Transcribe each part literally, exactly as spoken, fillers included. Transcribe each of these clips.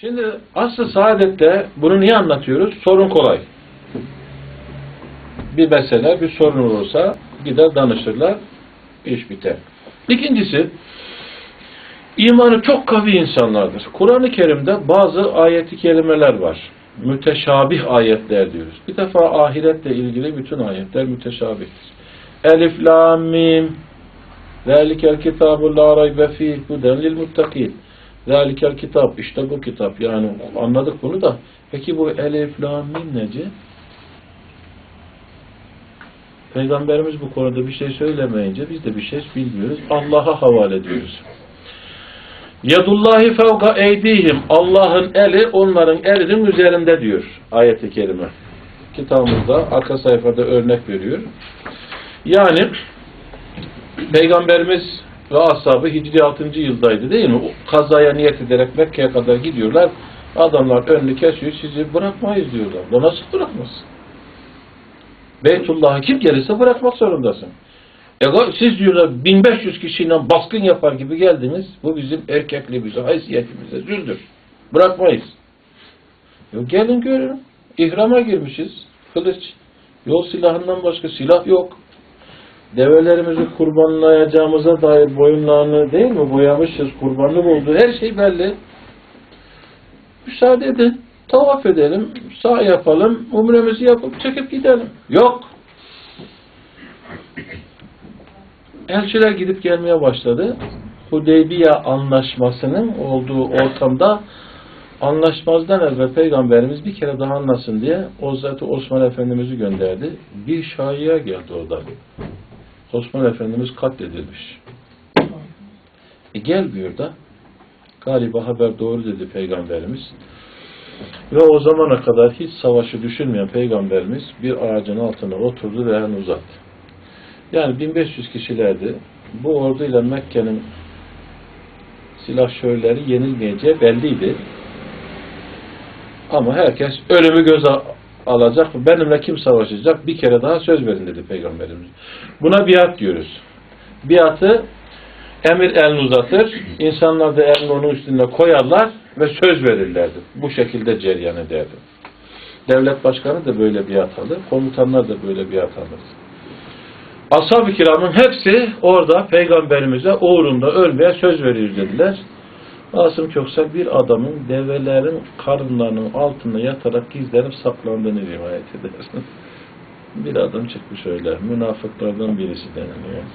Şimdi asr-ı saadette bunu niye anlatıyoruz? Sorun kolay. Bir mesele, bir sorun olursa gider danışırlar, iş biter. İkincisi, imanı çok kavi insanlardır. Kur'an-ı Kerim'de bazı ayet-i kerimeler var. Müteşabih ayetler diyoruz. Bir defa ahiretle ilgili bütün ayetler müteşabihtir. Elif, lam, mim, zâlikel kitâbu lâ raybe fîh huden lil muttaqîn. Zâlikel kitap, işte bu kitap. Yani anladık bunu da. Peki bu elif, lam, mim neci? Peygamberimiz bu konuda bir şey söylemeyince biz de bir şey bilmiyoruz. Allah'a havale ediyoruz. Yadullahi fevka eydihim. Allah'ın eli onların elinin üzerinde diyor ayet-i kerime. Kitabımızda arka sayfada örnek veriyor. Yani Peygamberimiz ve ashabı Hicri altıncı yıldaydı değil mi? O kazaya niyet ederek Mekke'ye kadar gidiyorlar. Adamlar önünü kesiyor, sizi bırakmayız diyorlar. Bu nasıl bırakmaz? Beytullah'a kim gelirse bırakmak zorundasın. E, siz diyorlar bin beş yüz kişiyle baskın yapar gibi geldiniz. Bu bizim erkekliğimize, haysiyetimize züldür. Bırakmayız. Yok, gelin görün. İhrama girmişiz. Kılıç. Yol silahından başka silah yok. Develerimizi kurbanlayacağımıza dair boyunlarını değil mi boyamışız. Kurbanlık olduğu her şey belli. Müsaade edin. Tavaf edelim. Sağ yapalım. Umremizi yapıp çekip gidelim. Yok. Elçiler gidip gelmeye başladı. Hudeybiye anlaşmasının olduğu ortamda anlaşmazdan evvel Peygamberimiz bir kere daha anlasın diye Hazreti Osman Efendimiz'i gönderdi. Bir şaiye geldi orada. Osman Efendimiz katledilmiş. E gelmiyor da. Galiba haber doğru dedi Peygamberimiz. Ve o zamana kadar hiç savaşı düşünmeyen Peygamberimiz bir ağacın altına oturdu ve elini uzattı. Yani bin beş yüz kişilerdi. Bu orduyla Mekke'nin silahşörleri yenilmeyeceği belliydi. Ama herkes ölümü göze alacak. Benimle kim savaşacak? Bir kere daha söz verin dedi Peygamberimiz. Buna biat diyoruz. Biatı emir elini uzatır. İnsanlar da elini onun üstüne koyarlar ve söz verirlerdi. Bu şekilde cereyan ederdi. Devlet başkanı da böyle biat alır. Komutanlar da böyle biat alır. Ashab-ı kiramın hepsi orada Peygamberimize uğrunda ölmeye söz veriyor dediler. Asım Köksal bir adamın develerin karınlarının altında yatarak gizlenip saklandığını rivayet eder. Bir adam çıkmış öyle. Münafıklardan birisi deniliyor.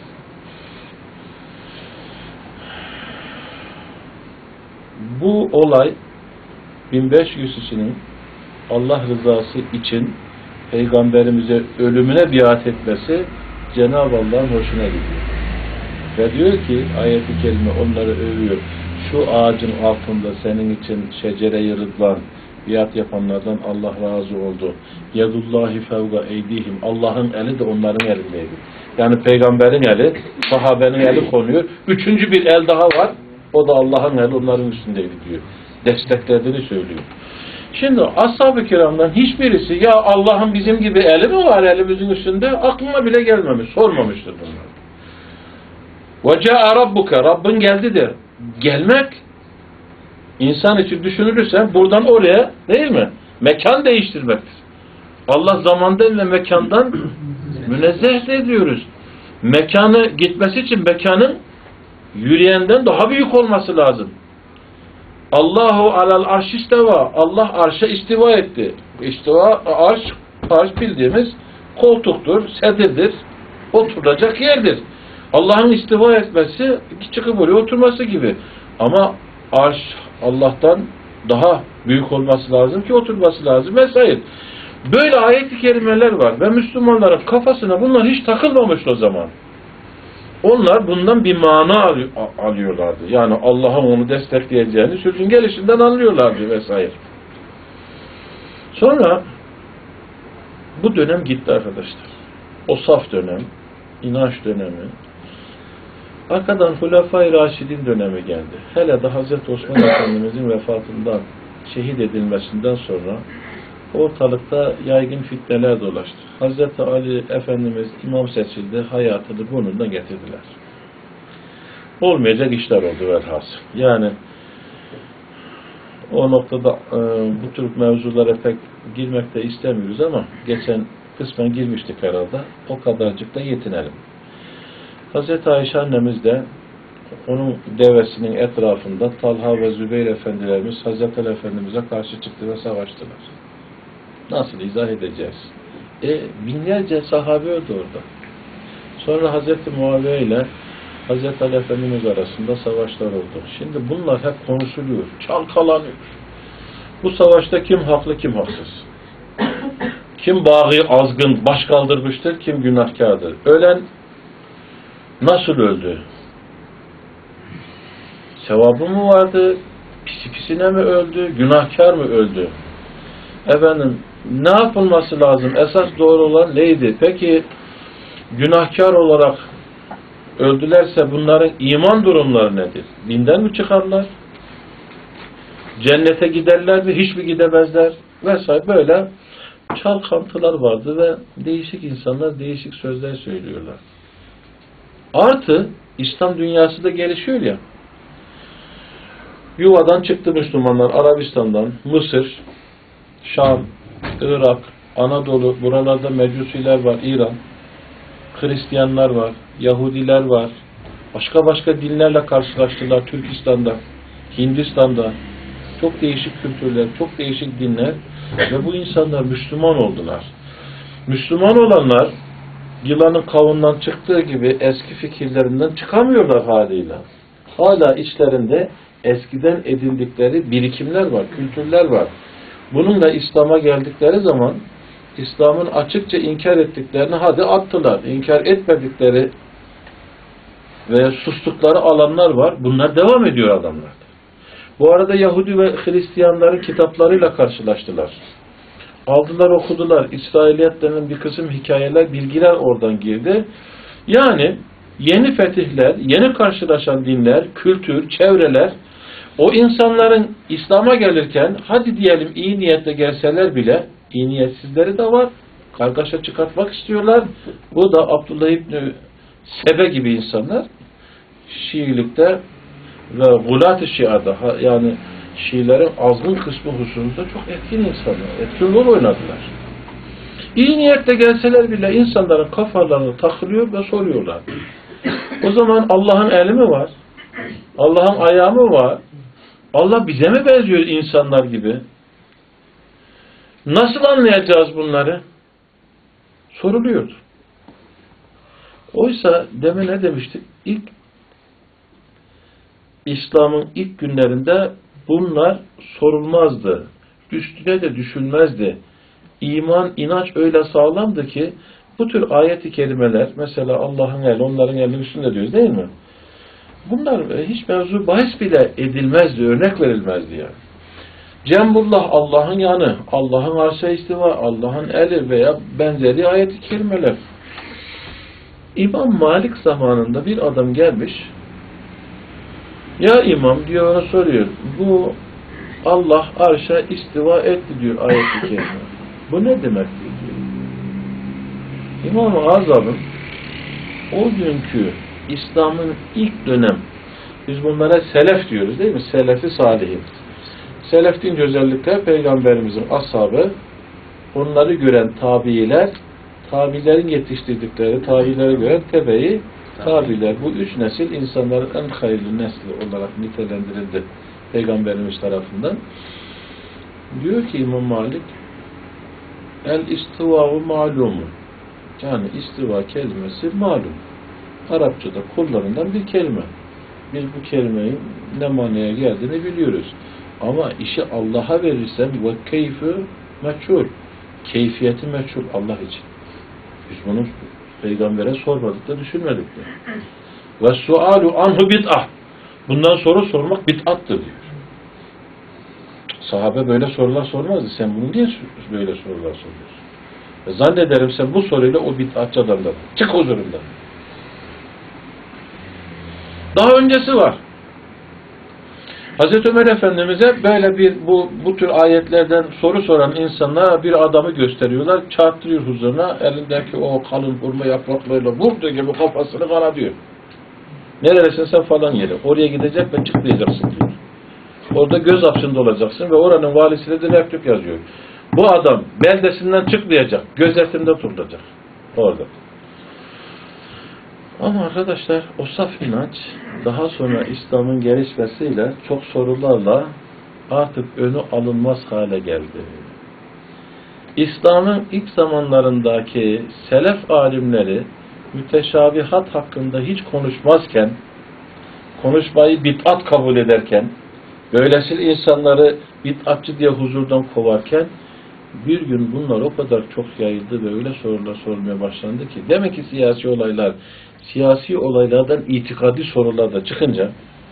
Bu olay bin beş yüz kişinin Allah rızası için Peygamberimize ölümüne biat etmesi Cenab-ı Allah'ın hoşuna gidiyor. Ve diyor ki ayet-i kerime onları övüyor. Şu ağacın altında senin için şecere-i rıdvan biat yapanlardan Allah razı oldu. Yadullahi fevga eydihim. Allah'ın eli de onların elindeydi. Yani peygamberin eli, sahabenin eli konuyor. Üçüncü bir el daha var. O da Allah'ın eli onların üstündeydi diyor. Desteklediğini söylüyor. Şimdi ashab-ı kiramdan hiçbirisi ya Allah'ın bizim gibi eli mi var elimizin üstünde aklına bile gelmemiş, sormamıştır bunlar. وَجَاءَ رَبُّكَ Rabbin geldi der. Gelmek insan için düşünülürse buradan oraya değil mi? Mekan değiştirmektir. Allah zamandan ve mekandan münezzeh ediyoruz. Mekanı gitmesi için mekanın yürüyenden daha büyük olması lazım. Allahu alal arş isteva. Allah arşa istiva etti. İstiva, arş, arş bildiğimiz koltuktur, sedirdir, oturacak yerdir. Allah'ın istiva etmesi, çıkıp oraya oturması gibi. Ama arş Allah'tan daha büyük olması lazım ki oturması lazım vesaire. Böyle ayet-i kerimeler var ve Müslümanların kafasına bunlar hiç takılmamış o zaman. Onlar bundan bir mana alıyorlardı. Yani Allah'ın onu destekleyeceğini sözün gelişinden anlıyorlardı vesaire. Sonra bu dönem gitti arkadaşlar. O saf dönem, inanç dönemi. Arkadan Hulefai Raşidin dönemi geldi. Hele de Hazreti Osman Efendimizin vefatından, şehit edilmesinden sonra ortalıkta yaygın fitneler dolaştı. Hazreti Ali Efendimiz imam seçildi, hayatını burnunda getirdiler. Olmayacak işler oldu velhasıl. Yani O noktada e, bu tür mevzulara pek girmek de istemiyoruz ama geçen kısmen girmiştik herhalde. O kadarcık da yetinelim. Hazreti Ayşe annemiz de onun devesinin etrafında Talha ve Zübeyir efendilerimiz Hazreti Ali Efendimiz'e karşı çıktı ve savaştılar. Nasıl izah edeceğiz? E, binlerce sahabe öldü orada. Sonra Hazreti Muaviye ile Hazreti Ali Efendimiz arasında savaşlar oldu. Şimdi bunlar hep konuşuluyor, çalkalanıyor. Bu savaşta kim haklı, kim haksız? Kim bağı, azgın, baş kaldırmıştır, kim günahkardır? Ölen nasıl öldü? Sevabı mı vardı? Pisi pisine mi öldü? Günahkar mı öldü? Efendim, ne yapılması lazım? Esas doğru olan neydi? Peki, günahkar olarak öldülerse bunların iman durumları nedir? Dinden mi çıkarlar? Cennete giderler mi? Hiç mi gidemezler? Vesaire böyle çalkantılar vardı ve değişik insanlar değişik sözler söylüyorlar. Artı, İslam dünyası da gelişiyor ya. Yuvadan çıktı Müslümanlar Arabistan'dan, Mısır, Şam, Irak, Anadolu, buralarda Mecusiler var, İran, Hristiyanlar var, Yahudiler var, başka başka dinlerle karşılaştılar Türkistan'da, Hindistan'da, çok değişik kültürler, çok değişik dinler ve bu insanlar Müslüman oldular. Müslüman olanlar, yılanın kavundan çıktığı gibi eski fikirlerinden çıkamıyorlar haliyle. Hala içlerinde eskiden edindikleri birikimler var, kültürler var. Bununla İslam'a geldikleri zaman İslam'ın açıkça inkar ettiklerini hadi attılar. İnkar etmedikleri veya sustukları alanlar var. Bunlar devam ediyor adamlar. Bu arada Yahudi ve Hristiyanların kitaplarıyla karşılaştılar. Aldılar, okudular. İsrailiyetlerin bir kısım hikayeler, bilgiler oradan girdi. Yani yeni fetihler, yeni karşılaşan dinler, kültür, çevreler o insanların İslam'a gelirken hadi diyelim iyi niyetle gelseler bile iyi niyetsizleri de var. Kargaşa çıkartmak istiyorlar. Bu da Abdullah İbni Sebe gibi insanlar Şiilikte ve Gulat-ı Şia'da yani Şiilerin azgın kısmı hususunda çok etkin insanlar. Etkin rol oynadılar. İyi niyetle gelseler bile insanların kafalarını takılıyor ve soruyorlar. O zaman Allah'ın eli mi var? Allah'ın ayağı mı var? Allah bize mi benziyor insanlar gibi? Nasıl anlayacağız bunları? Soruluyordu. Oysa demin ne demiştik? İlk İslam'ın ilk günlerinde bunlar sorulmazdı. Üstüne de düşünmezdi. İman, inanç öyle sağlamdı ki bu tür ayet-i kerimeler, mesela Allah'ın eli, onların elinin üstünde diyoruz değil mi? Bunlar hiç mevzu bahis bile edilmezdi, örnek verilmezdi yani. Cembullah Allah'ın yanı, Allah'ın arşa istiva, Allah'ın eli veya benzeri ayet-i kerimeler. İmam Malik zamanında bir adam gelmiş, ya imam diyor, ona soruyor, bu Allah arşa istiva etti diyor ayet-i kerime. Bu ne demektir diyor. İmam-ı Azam'ın o günkü İslam'ın ilk dönem, biz bunlara selef diyoruz değil mi? Selefi salihin. Selef deyince özellikle Peygamberimizin ashabı, onları gören tabiiler, tabilerin yetiştirdikleri, tabilere göre tebe-i tabiler. Bu üç nesil insanların en hayırlı nesli olarak nitelendirildi Peygamberimiz tarafından. Diyor ki İmam Malik, el-istivâ'u ma'lumun. Yani istiva kelimesi malum. Arapçada kullarından bir kelime. Biz bu kelimenin ne manaya geldiğini biliyoruz. Ama işi Allah'a verirsen ve keyfü meçhul. Keyfiyeti meçhul Allah için. Biz bunu Peygamber'e sormadık da düşünmedik de. Ve sualu anhu bid'ah. Bundan soru sormak bid'attır diyor. Sahabe böyle sorular sormazdı. Sen bunu niye böyle sorular soruyorsun? Ve zannederim sen bu soruyla o bid'atçı adamdan. Çık huzurundan. Daha öncesi var. Hazreti Ömer Efendimiz'e böyle bir bu bu tür ayetlerden soru soran insanlara bir adamı gösteriyorlar. Çarptırıyor huzuruna. Elindeki o kalın hurma yapraklarıyla vurduğu gibi kafasını kanatıyor. Neredesin sen falan yeri. Oraya gidecek ve çıklayacaksın diyor. Orada göz hapsinde olacaksın ve oranın valisiyle de mektup yazıyor. Bu adam beldesinden çıkmayacak, gözetimde tutulacak orada. Ama arkadaşlar o saf inanç daha sonra İslam'ın gelişmesiyle çok sorularla artık önü alınmaz hale geldi. İslam'ın ilk zamanlarındaki selef alimleri müteşabihat hakkında hiç konuşmazken, konuşmayı bid'at kabul ederken, böylesi insanları bid'atçı diye huzurdan kovarken, bir gün bunlar o kadar çok yayıldı ve öyle sorular sormaya başlandı ki, demek ki siyasi olaylar, siyasi olaylardan itikadi sorular da çıkınca,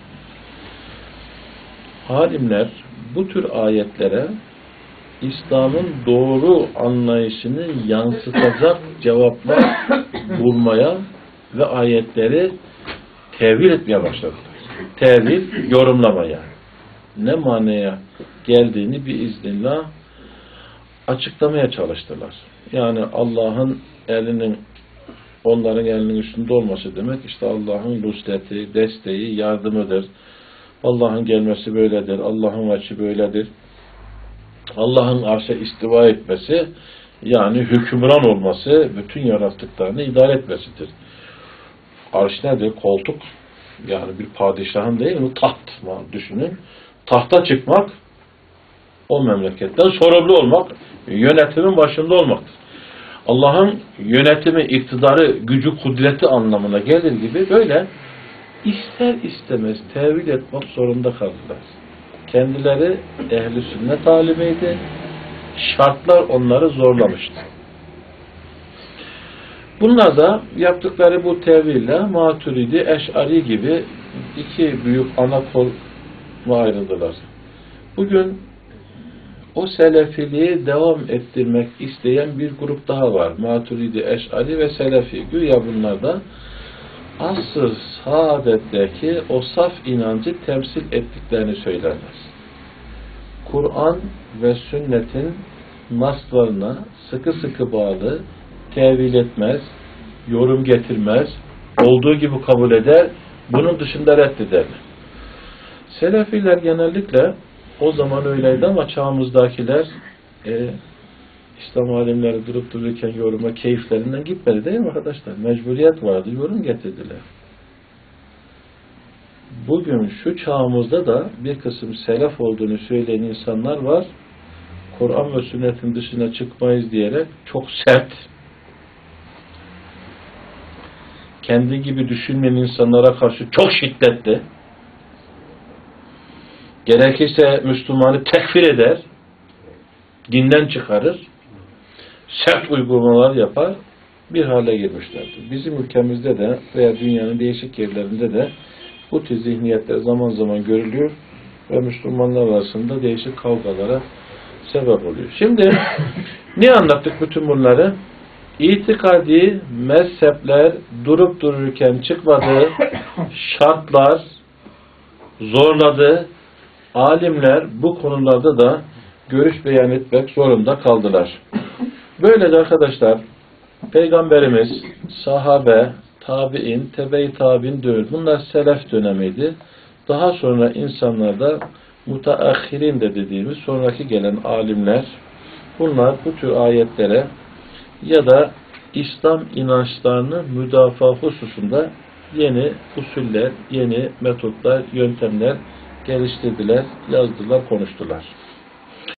alimler bu tür ayetlere İslam'ın doğru anlayışını yansıtacak cevaplar bulmaya ve ayetleri tevil etmeye başladılar. Tevil, yorumlama yani. Ne manaya geldiğini biiznillah açıklamaya çalıştılar. Yani Allah'ın elinin onların elinin üstünde olması demek işte Allah'ın nusreti, desteği, yardımıdır. Allah'ın gelmesi böyledir. Allah'ın açı böyledir. Allah'ın arşa istiva etmesi yani hükümran olması, bütün yarattıklarını idare etmesidir. Arş nedir? Koltuk. Yani bir padişahın değil mi? Taht düşünün. Tahta çıkmak, o memleketten sorumlu olmak, yönetimin başında olmaktır. Allah'ın yönetimi, iktidarı, gücü, kudreti anlamına gelir gibi böyle ister istemez tevil etmek zorunda kaldılar. Kendileri ehl-i sünnet alimiydi. Şartlar onları zorlamıştı. Bunlar da yaptıkları bu teville Maturidi, Eş'ari gibi iki büyük ana kol ayrıldılar. Bugün o selefiliği devam ettirmek isteyen bir grup daha var. Maturidi, Eş'ari ve Selefi. Güya bunlar da asr-ı saadetteki o saf inancı temsil ettiklerini söylerler. Kur'an ve sünnetin naslarına sıkı sıkı bağlı, tevil etmez, yorum getirmez, olduğu gibi kabul eder, bunun dışında reddederler. Selefiler genellikle o zaman öyleydi ama çağımızdakiler e, İslam alimleri durup dururken yoruma keyiflerinden gitmedi değil mi arkadaşlar? Mecburiyet vardı, yorum getirdiler. Bugün şu çağımızda da bir kısım selef olduğunu söyleyen insanlar var. Kur'an ve sünnetin dışına çıkmayız diyerek çok sert, kendi gibi düşünmeyen insanlara karşı çok şiddetli, gerekirse Müslümanı tekfir eder, dinden çıkarır, sert uygulamalar yapar, bir hale girmişlerdir. Bizim ülkemizde de veya dünyanın değişik yerlerinde de bu tür zihniyetler zaman zaman görülüyor ve Müslümanlar arasında değişik kavgalara sebep oluyor. Şimdi ne anlattık bütün bunları? İtikadi mezhepler durup dururken çıkmadı, şartlar zorladı, alimler bu konularda da görüş beyan etmek zorunda kaldılar. Böylece arkadaşlar Peygamberimiz, sahabe, tabi'in, tebe-i tabi'in dönemi. Bunlar selef dönemiydi. Daha sonra insanlarda mutaakhirin de dediğimiz sonraki gelen alimler bunlar bu tür ayetlere ya da İslam inançlarını müdafaa hususunda yeni usuller, yeni metotlar, yöntemler geliştirdiler, yazdılar, konuştular.